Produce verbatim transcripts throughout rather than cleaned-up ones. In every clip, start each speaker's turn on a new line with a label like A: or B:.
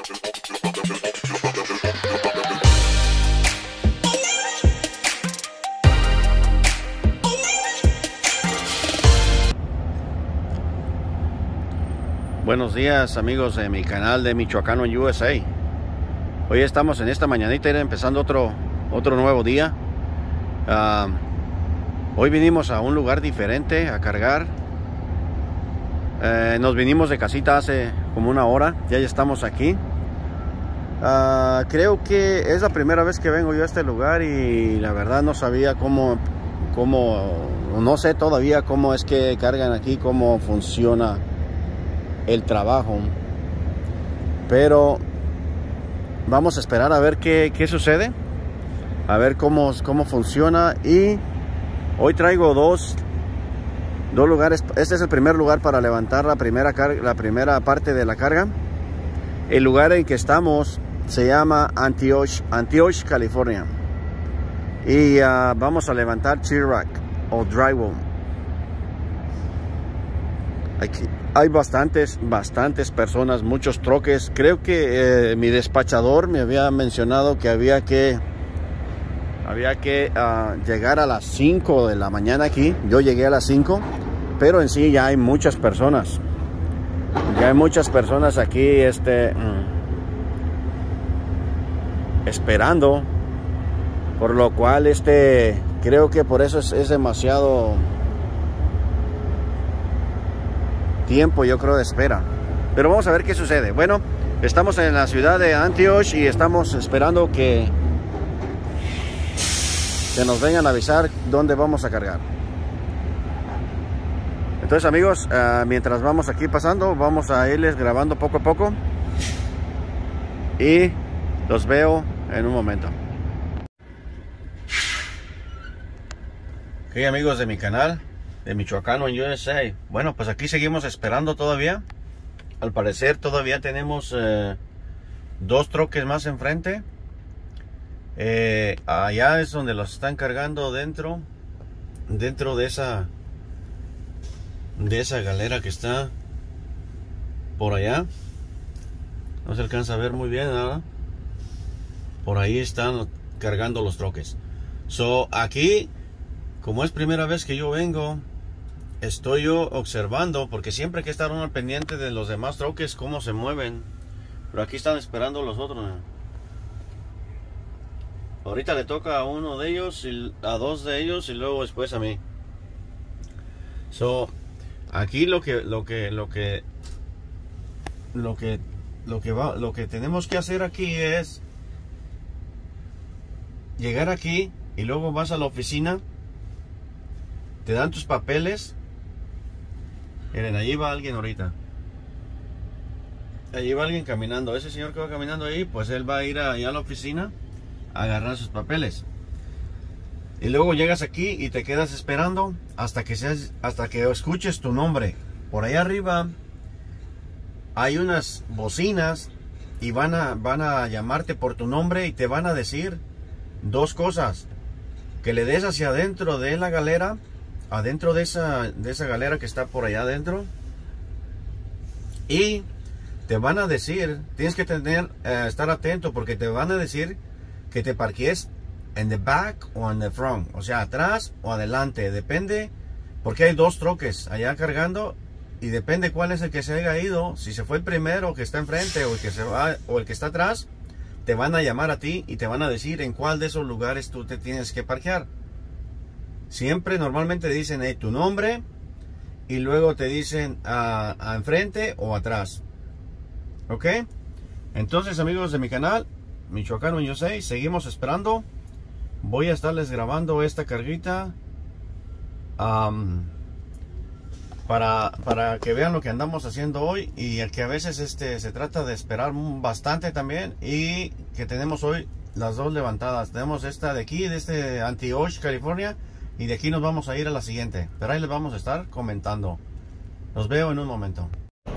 A: Buenos días, amigos de mi canal de Michoacano en U S A. Hoy estamos en esta mañanita empezando otro, otro nuevo día. Uh, hoy vinimos a un lugar diferente a cargar. Uh, nos vinimos de casita hace como una hora. Ya ya estamos aquí. Uh, creo que es la primera vez que vengo yo a este lugar y la verdad no sabía cómo, cómo, no sé todavía cómo es que cargan aquí, cómo funciona el trabajo, pero vamos a esperar a ver qué, qué sucede, a ver cómo, cómo funciona. Y hoy traigo dos dos lugares. Este es el primer lugar para levantar la primera carga, la primera parte de la carga. El lugar en que estamos se llama Antioch, Antioch, California, y uh, vamos a levantar T-Rack o drywall. Aquí hay bastantes, bastantes personas, muchos troques. Creo que eh, mi despachador me había mencionado que había que, había que uh, llegar a las cinco de la mañana aquí. Yo llegué a las cinco, pero en sí ya hay muchas personas. Ya hay muchas personas aquí este, mm, esperando. Por lo cual este, creo que por eso es, es demasiado tiempo, yo creo, de espera. Pero vamos a ver qué sucede. Bueno, estamos en la ciudad de Antioch y estamos esperando que que nos vengan a avisar dónde vamos a cargar. Entonces, amigos, uh, mientras vamos aquí pasando, vamos a irles grabando poco a poco y los veo en un momento. Ok, amigos de mi canal de Michoacano en U S A. Bueno, pues aquí seguimos esperando todavía. Al parecer todavía tenemos eh, dos troques más enfrente. Eh, allá es donde los están cargando dentro, dentro de esa, de esa galera que está por allá. No se alcanza a ver muy bien nada. Por ahí están cargando los troques. So, aquí, como es primera vez que yo vengo, estoy yo observando, porque siempre hay que estar uno al pendiente de los demás troques, cómo se mueven. Pero aquí están esperando los otros. Ahorita le toca a uno de ellos, y a dos de ellos, y luego después a mí. So, aquí lo que, lo que, lo que, lo que, lo que va, lo que tenemos que hacer aquí es llegar aquí y luego vas a la oficina, te dan tus papeles. Miren, allí va alguien ahorita. Allí va alguien caminando. Ese señor que va caminando ahí, pues él va a ir allá a la oficina a agarrar sus papeles. Y luego llegas aquí y te quedas esperando hasta que seas, hasta que escuches tu nombre. Por allá arriba hay unas bocinas y van a, van a llamarte por tu nombre y te van a decir dos cosas: que le des hacia adentro de la galera, adentro de esa, de esa galera que está por allá adentro, y te van a decir, tienes que tener, eh, estar atento, porque te van a decir que te parques en the back o en the front, o sea, atrás o adelante, depende, porque hay dos troques allá cargando y depende cuál es el que se haya ido. Si se fue el primero que está enfrente o el que se va o el que está atrás, te van a llamar a ti y te van a decir en cuál de esos lugares tú te tienes que parquear. Siempre normalmente dicen hey, tu nombre, y luego te dicen a, a enfrente o atrás. Ok, entonces, amigos de mi canal Michoacano en U S A, seguimos esperando. Voy a estarles grabando esta carguita um, para, para que vean lo que andamos haciendo hoy, y que a veces este se trata de esperar bastante también, y que tenemos hoy las dos levantadas. Tenemos esta de aquí, de este Antioch, California, y de aquí nos vamos a ir a la siguiente, pero ahí les vamos a estar comentando. Los veo en un momento.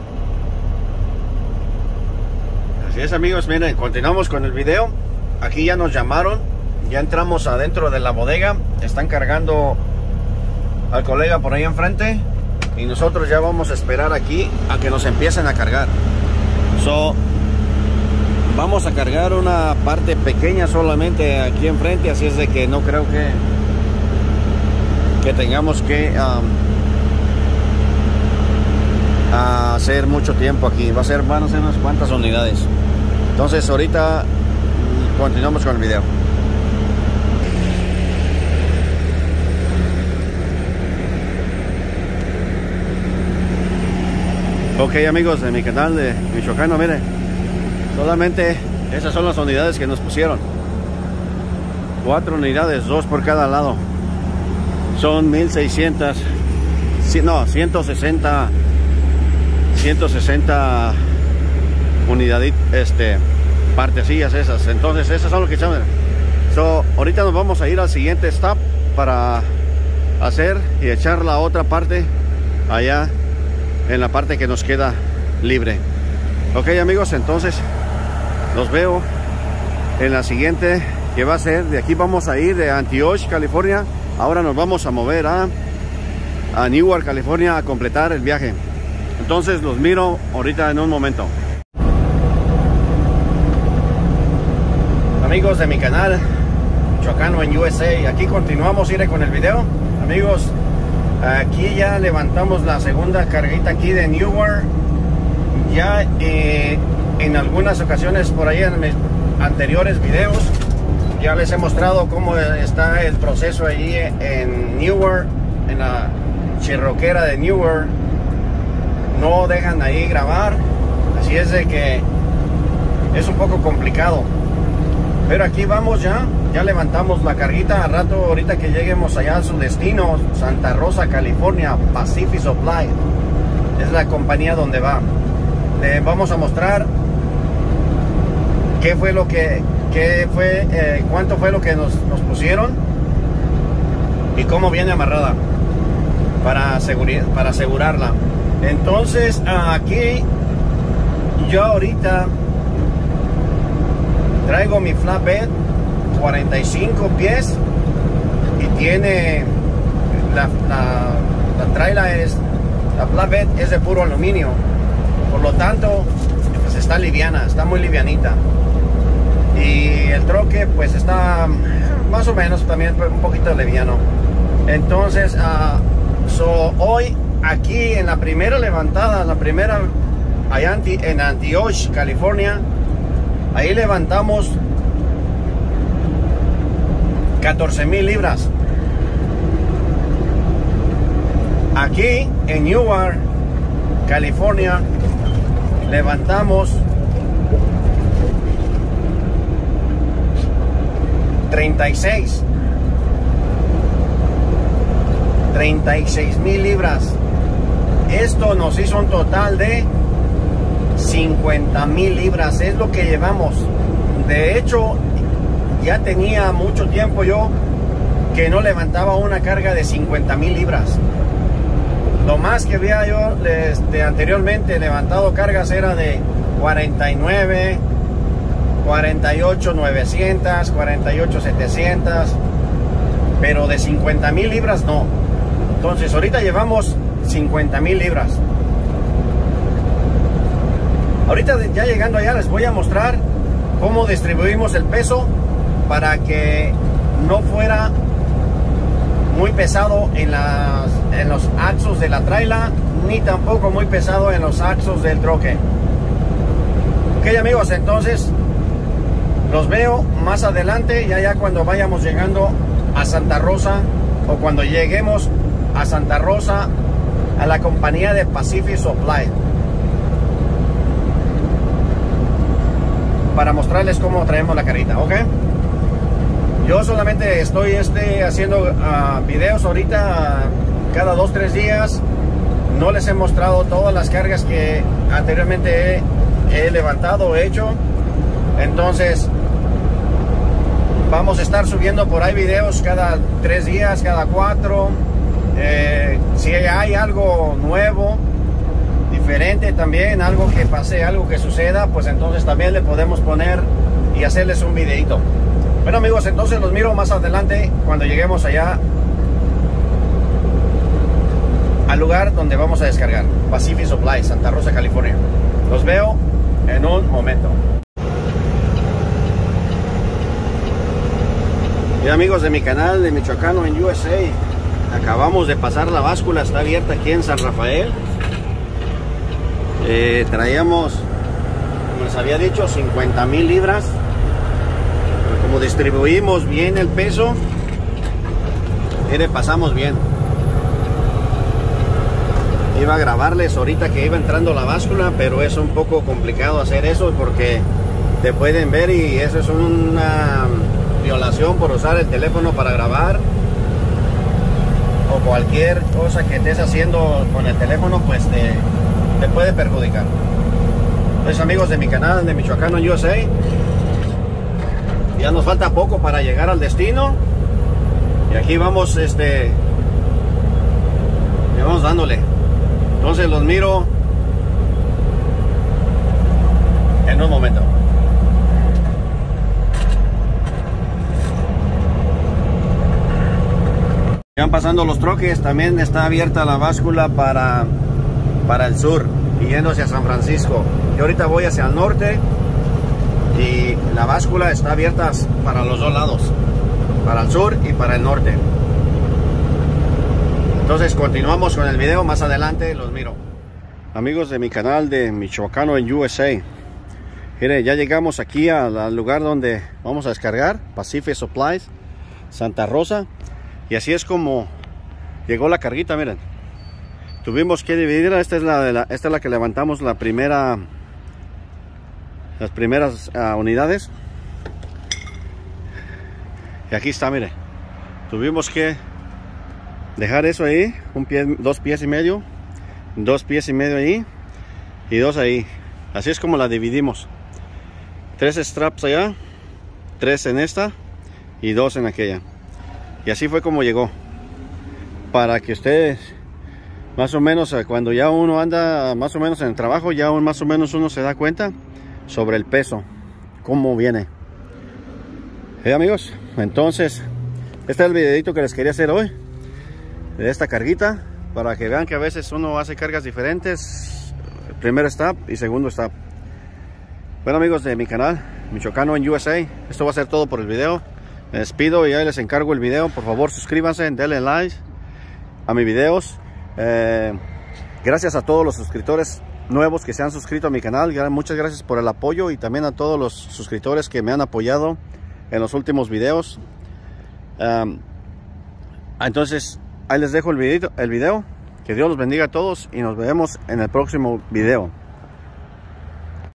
A: Así es, amigos, miren, continuamos con el video. Aquí ya nos llamaron, ya entramos adentro de la bodega. Están cargando al colega por ahí enfrente, y nosotros ya vamos a esperar aquí a que nos empiecen a cargar. So, vamos a cargar una parte pequeña solamente aquí enfrente, así es de que no creo que que tengamos que um, hacer mucho tiempo aquí. Va a ser, van a ser unas cuantas unidades. Entonces ahorita continuamos con el video. Ok, amigos de mi canal de Michoacano, miren, solamente esas son las unidades que nos pusieron. Cuatro unidades, dos por cada lado. Son mil seiscientas, no, ciento sesenta unidades, este, partecillas esas. Entonces esas son lo que echamos. So, ahorita nos vamos a ir al siguiente stop para hacer y echar la otra parte allá en la parte que nos queda libre. Ok, amigos, entonces los veo en la siguiente, que va a ser de aquí. Vamos a ir de Antioch, California. Ahora nos vamos a mover a, a Newark, California, a completar el viaje. Entonces los miro ahorita en un momento. Amigos de mi canal Michoacano en U S A, aquí continuamos ir con el video. Amigos, aquí ya levantamos la segunda carguita aquí de Newark. Ya eh, en algunas ocasiones por ahí en mis anteriores videos ya les he mostrado cómo está el proceso allí en Newark, en la chirroquera de Newark. No dejan ahí grabar, así es de que es un poco complicado. Pero aquí vamos ya, ya levantamos la carguita. A rato, ahorita que lleguemos allá a su destino, Santa Rosa, California, Pacific Supply es la compañía donde va. Le vamos a mostrar qué fue lo que, qué fue, eh, cuánto fue lo que nos, nos pusieron y cómo viene amarrada para, asegurar, para asegurarla. Entonces aquí yo ahorita traigo mi flatbed cuarenta y cinco pies y tiene la, la, la traila es, la flatbed es de puro aluminio, por lo tanto pues está liviana, está muy livianita, y el troque pues está más o menos también un poquito liviano. Entonces uh, so, hoy aquí en la primera levantada, la primera allá en Antioch, California, ahí levantamos catorce mil libras. Aquí en Newark, California, levantamos treinta y seis mil libras. Esto nos hizo un total de cincuenta mil libras, es lo que llevamos. De hecho, ya tenía mucho tiempo yo que no levantaba una carga de cincuenta mil libras. Lo más que había yo este, anteriormente levantado cargas era de cuarenta y nueve, cuarenta y ocho novecientos, cuarenta y ocho setecientos, pero de cincuenta mil libras no. Entonces ahorita llevamos cincuenta mil libras. Ahorita ya llegando allá les voy a mostrar cómo distribuimos el peso para que no fuera muy pesado en, las, en los axos de la traila, ni tampoco muy pesado en los axos del troque. Ok, amigos, entonces los veo más adelante, ya ya cuando vayamos llegando a Santa Rosa, o cuando lleguemos a Santa Rosa, a la compañía de Pacific Supply, para mostrarles cómo traemos la carrita. Ok, yo solamente estoy este, haciendo uh, videos ahorita uh, cada dos tres días. No les he mostrado todas las cargas que anteriormente he, he levantado, he hecho. Entonces vamos a estar subiendo por ahí videos cada tres días, cada cuatro. Eh, si hay algo nuevo, diferente también, algo que pase, algo que suceda, pues entonces también le podemos poner y hacerles un videito. Bueno, amigos, entonces los miro más adelante cuando lleguemos allá al lugar donde vamos a descargar, Pacific Supply, Santa Rosa, California. Los veo en un momento. Y amigos de mi canal de Michoacano en U S A, acabamos de pasar la báscula, está abierta aquí en San Rafael. Eh, traíamos, como les había dicho, cincuenta mil libras. Pero como distribuimos bien el peso, mire, pasamos bien. Iba a grabarles ahorita que iba entrando la báscula, pero es un poco complicado hacer eso porque te pueden ver y eso es una violación por usar el teléfono para grabar, o cualquier cosa que estés haciendo con el teléfono pues te, te puede perjudicar. Entonces, amigos de mi canal de Michoacano en U S A, ya nos falta poco para llegar al destino y aquí vamos este y vamos dándole. Entonces los miro en un momento. Van pasando los troques, también está abierta la báscula para, para el sur, yendo hacia San Francisco. Yo ahorita voy hacia el norte y la báscula está abierta para los dos lados, para el sur y para el norte. Entonces continuamos con el video, más adelante los miro. Amigos de mi canal de Michoacano en U S A, mire, ya llegamos aquí al, al lugar donde vamos a descargar, Pacific Supplies, Santa Rosa. Y así es como llegó la carguita, miren. Tuvimos que dividirla, esta es la, de la, esta es la que levantamos la primera, las primeras uh, unidades. Y aquí está, mire. Tuvimos que dejar eso ahí, un pie, dos pies y medio, dos pies y medio ahí y dos ahí. Así es como la dividimos. Tres straps allá, tres en esta y dos en aquella. Y así fue como llegó, para que ustedes más o menos cuando ya uno anda más o menos en el trabajo, ya más o menos uno se da cuenta sobre el peso, cómo viene. ¿Eh, amigos? Entonces este es el videito que les quería hacer hoy de esta carguita, para que vean que a veces uno hace cargas diferentes, primer stop y segundo stop. Bueno, amigos de mi canal Michoacano en U S A, esto va a ser todo por el video. Me despido y ahí les encargo el video. Por favor, suscríbanse, denle like a mis videos. Eh, gracias a todos los suscriptores nuevos que se han suscrito a mi canal. Muchas gracias por el apoyo y también a todos los suscriptores que me han apoyado en los últimos videos. Um, entonces, ahí les dejo el video, el video. Que Dios los bendiga a todos y nos vemos en el próximo video.